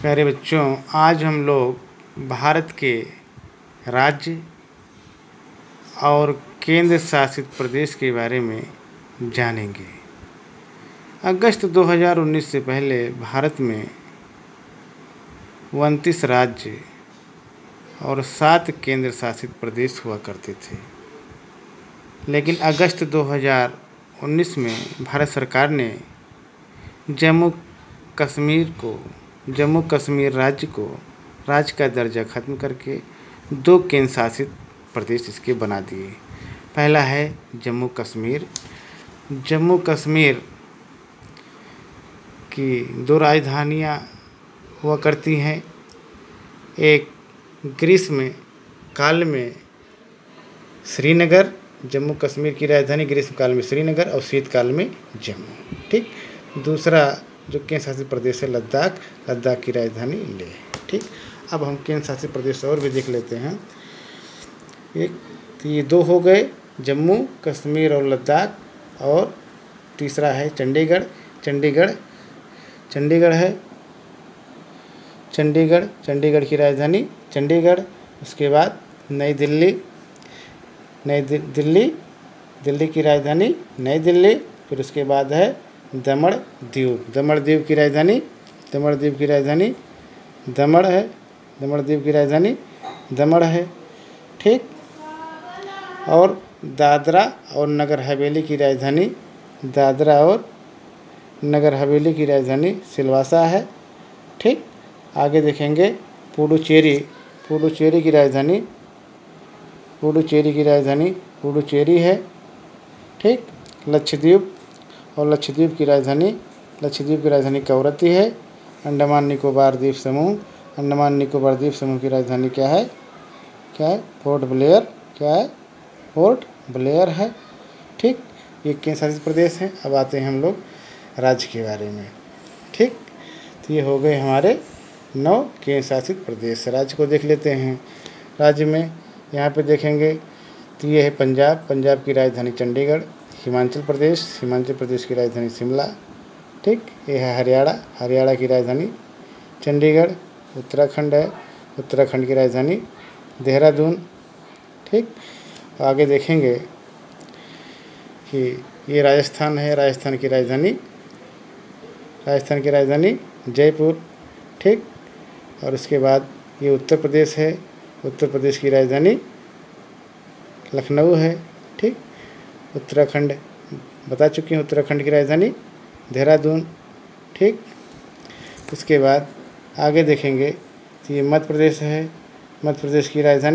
प्यारे बच्चों, आज हम लोग भारत के राज्य और केंद्र शासित प्रदेश के बारे में जानेंगे। अगस्त 2019 से पहले भारत में 29 राज्य और 7 केंद्र शासित प्रदेश हुआ करते थे, लेकिन अगस्त 2019 में भारत सरकार ने जम्मू कश्मीर राज्य को राज्य का दर्जा खत्म करके 2 केंद्र शासित प्रदेश इसके बना दिए। पहला है जम्मू कश्मीर। जम्मू कश्मीर की 2 राजधानियाँ हुआ करती हैं। एक ग्रीष्म काल में श्रीनगर, जम्मू कश्मीर की राजधानी ग्रीष्म काल में श्रीनगर और शीतकाल में जम्मू। ठीक। दूसरा जो केंद्र शासित प्रदेश है लद्दाख की राजधानी लेह। ठीक। अब हम केंद्र शासित प्रदेश और भी देख लेते हैं। ये 2 हो गए, जम्मू कश्मीर और लद्दाख, और तीसरा है चंडीगढ़ है। चंडीगढ़ की राजधानी चंडीगढ़। उसके बाद नई दिल्ली की राजधानी नई दिल्ली। फिर उसके बाद है दमन दीव की राजधानी दमन है। ठीक। और दादरा और नगर हवेली की राजधानी सिलवासा है। ठीक। आगे देखेंगे पुडुचेरी की राजधानी पुडुचेरी है। ठीक। लक्षद्वीप की राजधानी कवरत्ती है। अंडमान निकोबार द्वीप समूह की राजधानी क्या है? पोर्ट ब्लेयर है। ठीक। ये केंद्र शासित प्रदेश हैं। अब आते हैं हम लोग राज्य के बारे में। ठीक। तो ये हो गए हमारे 9 केंद्र शासित प्रदेश। राज्य को देख लेते हैं। राज्य में यहाँ पे देखेंगे तो ये है पंजाब की राजधानी चंडीगढ़। हिमाचल प्रदेश की राजधानी शिमला। ठीक। ये है हरियाणा की राजधानी चंडीगढ़। उत्तराखंड की राजधानी देहरादून। ठीक। आगे देखेंगे कि ये राजस्थान है। राजस्थान की राजधानी जयपुर। ठीक। और उसके बाद ये उत्तर प्रदेश है। उत्तर प्रदेश की राजधानी लखनऊ है। ठीक। उत्तराखंड बता चुके हैं, उत्तराखंड की राजधानी देहरादून। ठीक। उसके बाद आगे देखेंगे तो ये मध्य प्रदेश है। मध्य प्रदेश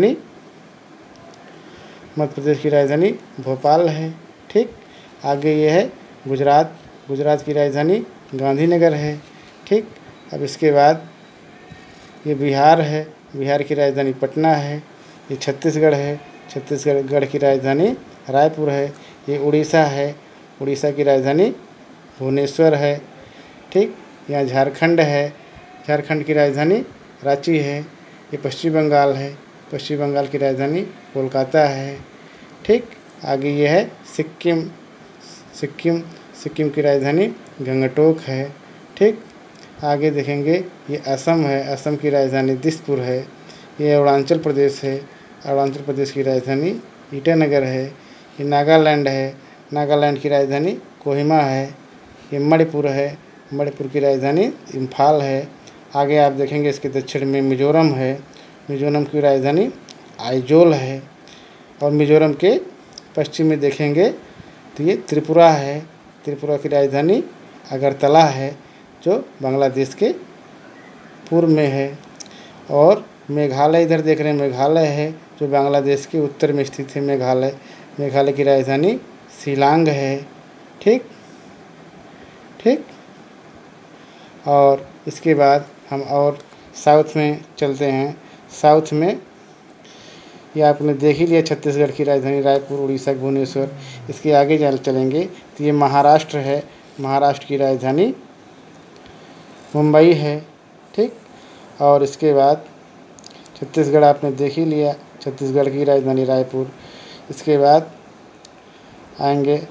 की राजधानी भोपाल है। ठीक। आगे ये है गुजरात की राजधानी गांधीनगर है। ठीक। अब इसके बाद ये बिहार है। बिहार की राजधानी पटना है। ये छत्तीसगढ़ है। छत्तीसगढ़ की राजधानी रायपुर है। ये उड़ीसा है। उड़ीसा की राजधानी भुवनेश्वर है। ठीक। यहाँ झारखंड है। झारखंड की राजधानी रांची है। ये पश्चिम बंगाल है। पश्चिम बंगाल की राजधानी कोलकाता है। ठीक। आगे ये है सिक्किम की राजधानी गंगटोक है। ठीक। आगे देखेंगे ये असम है। असम की राजधानी दिसपुर है। ये अरुणाचल प्रदेश है। अरुणाचल प्रदेश की राजधानी ईटानगर है। ये नागालैंड है। नागालैंड की राजधानी कोहिमा है। ये मणिपुर है। मणिपुर की राजधानी इम्फाल है। आगे आप देखेंगे इसके दक्षिण में मिजोरम है। मिजोरम की राजधानी आइजोल है। और मिजोरम के पश्चिम में देखेंगे तो ये त्रिपुरा है। त्रिपुरा की राजधानी अगरतला है, जो बांग्लादेश के पूर्व में है। और मेघालय इधर देख रहे हैं, मेघालय है, जो बांग्लादेश के उत्तर में स्थित है। मेघालय की राजधानी शिलांग है। ठीक। और इसके बाद हम और साउथ में चलते हैं। साउथ में ये आपने देख ही लिया, छत्तीसगढ़ की राजधानी रायपुर, उड़ीसा भुवनेश्वर। इसके आगे चलेंगे तो ये महाराष्ट्र है। महाराष्ट्र की राजधानी मुंबई है। ठीक। और इसके बाद छत्तीसगढ़ आपने देख ही लिया, छत्तीसगढ़ की राजधानी रायपुर। इसके बाद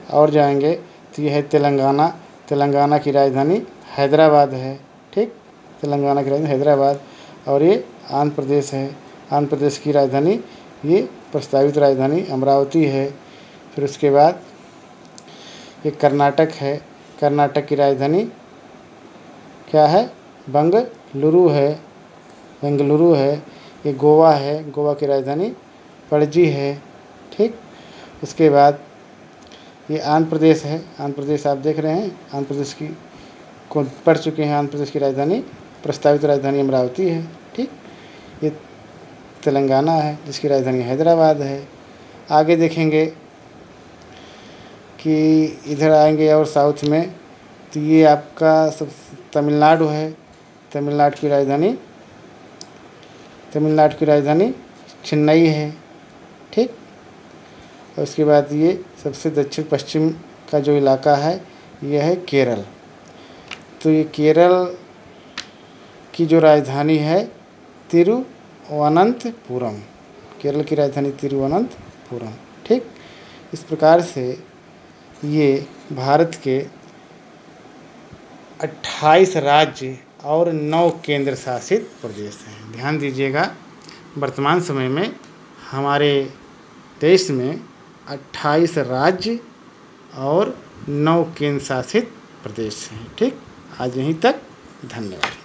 जाएंगे तो ये है तेलंगाना की राजधानी हैदराबाद है। ठीक। तेलंगाना की राजधानी हैदराबाद। और ये आंध्र प्रदेश है, आंध्र प्रदेश की राजधानी ये प्रस्तावित राजधानी अमरावती है। फिर उसके बाद ये कर्नाटक है, कर्नाटक की राजधानी क्या है, बेंगलुरु है, बेंगलुरु है। ये गोवा है, गोवा की राजधानी पणजी है, ठीक। उसके बाद ये आंध्र प्रदेश है, आंध्र प्रदेश आप देख रहे हैं, आंध्र प्रदेश की को पढ़ चुके हैं। आंध्र प्रदेश की राजधानी प्रस्तावित राजधानी अमरावती है, ठीक। ये तेलंगाना है जिसकी राजधानी हैदराबाद है। आगे देखेंगे कि इधर आएंगे और साउथ में तो ये आपका सब तमिलनाडु है, तमिलनाडु की राजधानी चेन्नई है, ठीक। और उसके बाद ये सबसे दक्षिण पश्चिम का जो इलाका है यह है केरल। तो ये केरल की जो राजधानी है तिरुवनंतपुरम, केरल की राजधानी तिरुवनंतपुरम, ठीक। इस प्रकार से ये भारत के 28 राज्य और 9 केंद्र शासित प्रदेश हैं। ध्यान दीजिएगा, वर्तमान समय में हमारे देश में 28 राज्य और 9 केंद्र शासित प्रदेश हैं, ठीक। आज यहीं तक, धन्यवाद।